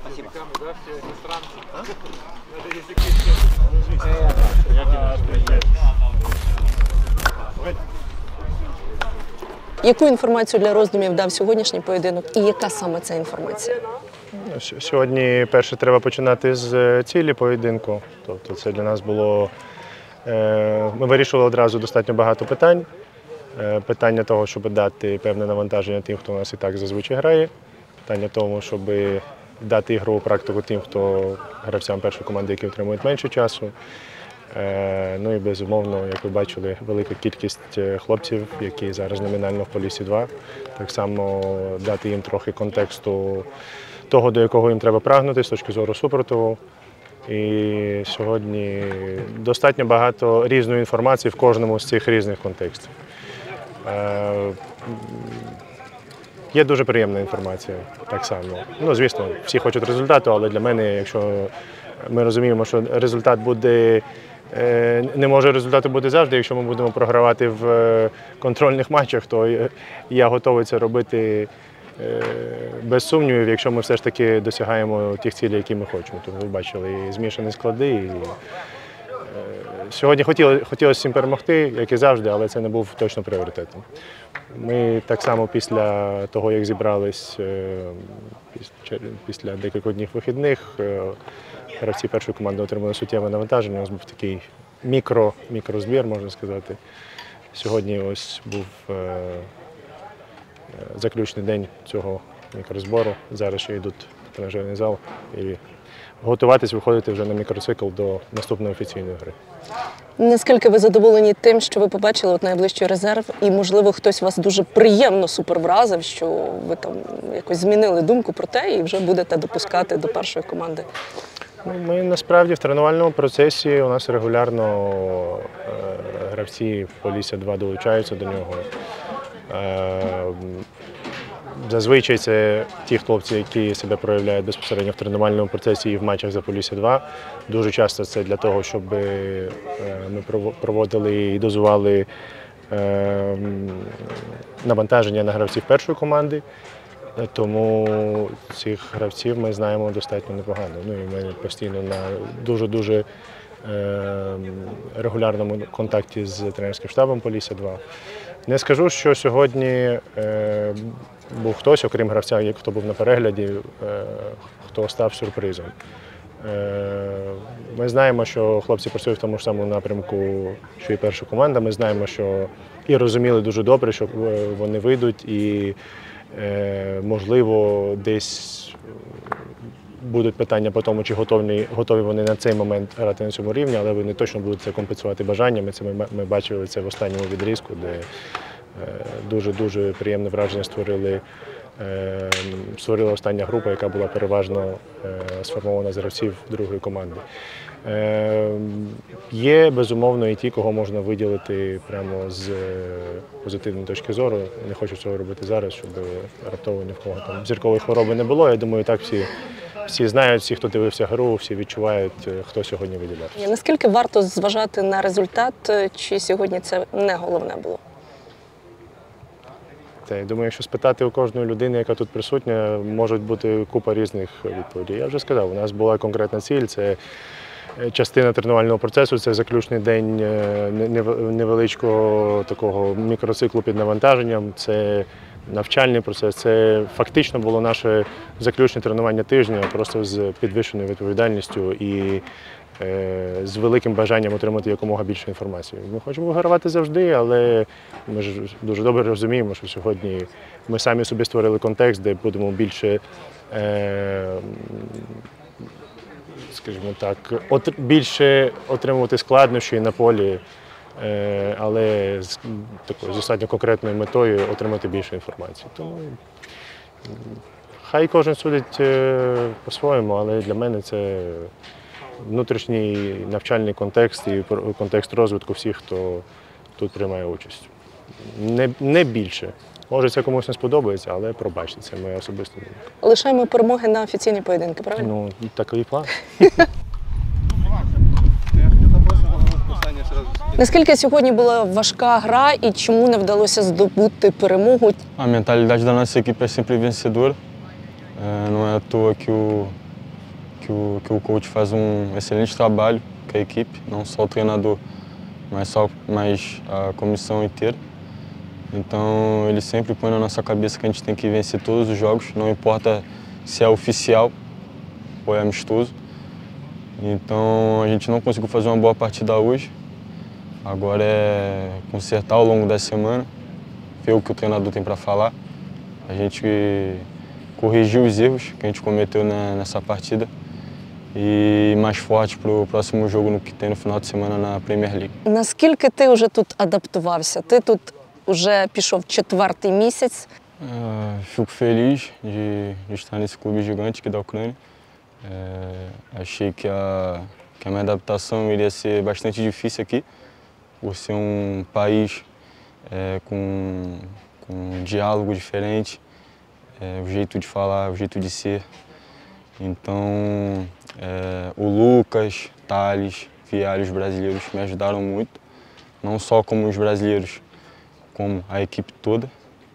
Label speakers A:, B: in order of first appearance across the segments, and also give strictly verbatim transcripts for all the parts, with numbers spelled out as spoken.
A: Яку інформацію для роздумів дав сьогоднішній поєдинок і яка саме ця інформація?
B: Сьогодні, перше, треба починати з цілі поєдинку. Тобто це для нас було… Ми вирішували одразу достатньо багато питань. Питання того, щоб дати певне навантаження тим, хто у нас і так зазвичай грає. Питання того, щоб дати ігрову практику тим, хто гравцям першої команди, які отримують менше часу. Ну і безумовно, як ви бачили, велика кількість хлопців, які зараз номінально в Поліссі два. Так само дати їм трохи контексту того, до якого їм треба прагнути з точки зору супротиву. І сьогодні достатньо багато різної інформації в кожному з цих різних контекстів. Є дуже приємна інформація, так само. Ну, звісно, всі хочуть результату, але для мене, якщо ми розуміємо, що результат буде, не може результату бути завжди, якщо ми будемо програвати в контрольних матчах, то я готовий це робити без сумнівів, якщо ми все ж таки досягаємо тих цілей, які ми хочемо. Тому ви бачили і змішані склади. І сьогодні хотілося, хотілося всім перемогти, як і завжди, але це не був точно пріоритетом. Ми так само після того, як зібрались після декількох днів вихідних, гравці першої команди отримали суттєве навантаження. У нас був такий мікро, мікрозбір, можна сказати. Сьогодні ось був заключний день цього мікрозбору. Зараз ще йдуть в тренажерний зал і готуватись, виходити вже на мікроцикл до наступної офіційної гри.
A: Наскільки ви задоволені тим, що ви побачили от найближчий резерв, і, можливо, хтось вас дуже приємно супер вразив, що ви там якось змінили думку про те і вже будете допускати до першої команди?
B: Ми насправді в тренувальному процесі, у нас регулярно е, гравці Полісся два долучаються до нього. Е, Зазвичай це ті хлопці, які себе проявляють безпосередньо в тренувальному процесі і в матчах за Полісся два. Дуже часто це для того, щоб ми проводили і дозували навантаження на гравців першої команди. Тому цих гравців ми знаємо достатньо непогано. Ну, і ми постійно на дуже-дуже регулярному контакті з тренерським штабом Полісся два. Не скажу, що сьогодні е, був хтось, окрім гравця, хто був на перегляді, е, хто став сюрпризом. Е, ми знаємо, що хлопці працюють в тому ж самому напрямку, що і перша команда. Ми знаємо, що і розуміли дуже добре, що вони вийдуть і, е, можливо, десь будуть питання по тому, чи готові, готові вони на цей момент грати на цьому рівні, але вони точно будуть це компенсувати бажаннями. Це ми, ми бачили це в останньому відрізку, де дуже-дуже приємне враження створили, е, створила остання група, яка була переважно е, сформована з гравців другої команди. Е, є, безумовно, і ті, кого можна виділити прямо з позитивної точки зору. Не хочу цього робити зараз, щоб раптово ні в кого там зіркової хвороби не було. Я думаю, так всі Всі знають, всі, хто дивився гру, всі відчувають, хто сьогодні виділявся.
A: Наскільки варто зважати на результат, чи сьогодні це не головне було?
B: Я думаю, якщо спитати у кожної людини, яка тут присутня, можуть бути купа різних відповідей. Я вже сказав, у нас була конкретна ціль, це частина тренувального процесу, це заключний день невеличкого такого мікроциклу під навантаженням, це навчальний процес. Це фактично було наше заключне тренування тижня, просто з підвищеною відповідальністю і е, з великим бажанням отримати якомога більше інформації. Ми хочемо вигравати завжди, але ми ж дуже добре розуміємо, що сьогодні ми самі собі створили контекст, де будемо більше, е, скажімо так, от, більше отримувати складнощі на полі, але з такою достатньо конкретною метою отримати більше інформації. Тому хай кожен судить по-своєму, але для мене це внутрішній навчальний контекст і контекст розвитку всіх, хто тут приймає участь. Не, не більше. Може, це комусь не сподобається, але пробачте, це моя особиста думка.
A: Лишаємо перемоги на офіційні поєдинки, правильно?
B: Ну, такий план.
A: Наскільки сьогодні була важка гра і чому не вдалося здобути перемогу?
C: A mentalidade da nossa equipe é sempre vencedora. Não é à toa que o, que o, que o coach faz um excelente trabalho com a equipe, não só o treinador, mas, só, mas a comissão inteira. Então ele sempre põe na nossa cabeça que a gente tem que vencer todos os jogos, não importa se é oficial ou é amistoso. Então a gente não conseguiu fazer uma boa partida hoje. Agora é consertar ao longo da semana, ver o que o treinador tem para falar. A gente corrigir os erros que a gente cometeu nessa partida і mais forte para o próximo jogo que tem no final de semana na Premier League.
A: Наскільки ти вже тут адаптувався? Ти тут вже пішов четвертий місяць.
C: Uh, fico feliz de, de estar nesse clube gigante aqui da Ucrânia. É, achei que a, que a minha adaptação iria ser bastante difícil aqui, por ser um país é, com, com um diálogo diferente, é, o jeito de falar, o jeito de ser. Então, é, o Lucas, Thales, Viário, os brasileiros me ajudaram muito, não só como os brasileiros, como a equipe toda.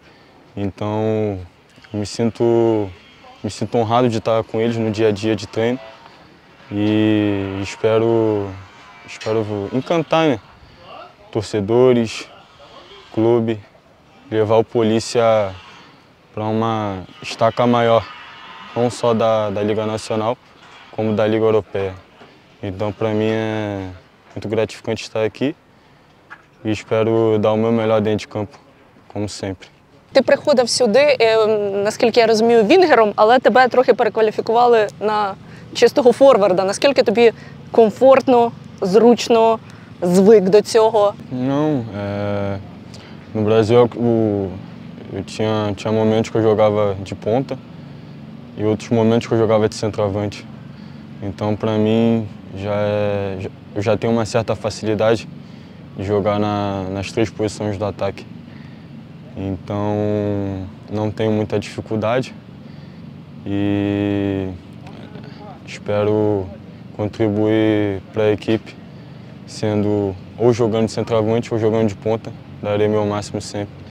C: Então, me sinto, me sinto honrado de estar com eles no dia a dia de treino e espero, espero encantar, né? Torcedores, clube, levar o Polícia para uma estaca maior, não só da, da Liga Nacional, como da Liga Europeia. Então, para mim, é muito gratificante estar aqui e espero dar o meu melhor dentro de campo, como sempre.
A: Ти приходив сюди, е, наскільки я розумію, вінгером, але тебе трохи перекваліфікували на чистого форварда. Наскільки тобі комфортно, зручно, звик до цього?
C: Não, é, no Brasil o, eu tinha, tinha momentos que eu jogava de ponta e outros momentos que eu jogava de centroavante. Então, para mim, já é, já, eu já tenho uma certa facilidade de jogar na, nas três posições do ataque. Então, não tenho muita dificuldade e espero contribuir para a equipe, sendo ou jogando de centroavante ou jogando de ponta, darei meu máximo sempre.